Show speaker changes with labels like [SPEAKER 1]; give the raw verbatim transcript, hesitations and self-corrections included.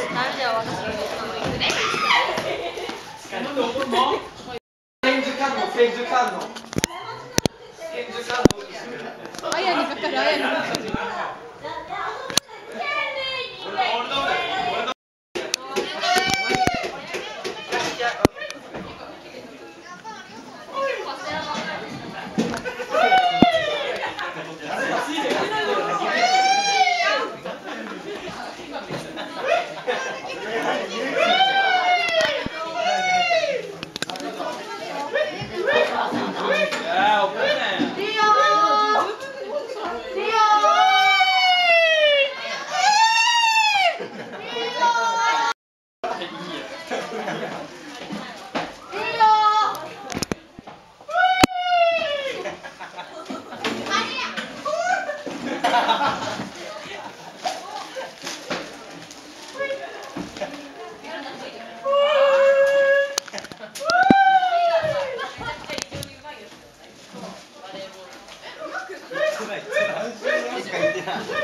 [SPEAKER 1] なんで私が言ったのにね。
[SPEAKER 2] なんで怒るの？千手観音、千手観音。千手観音。
[SPEAKER 3] あやにかかる、あやにかかる。
[SPEAKER 4] つらいつらい。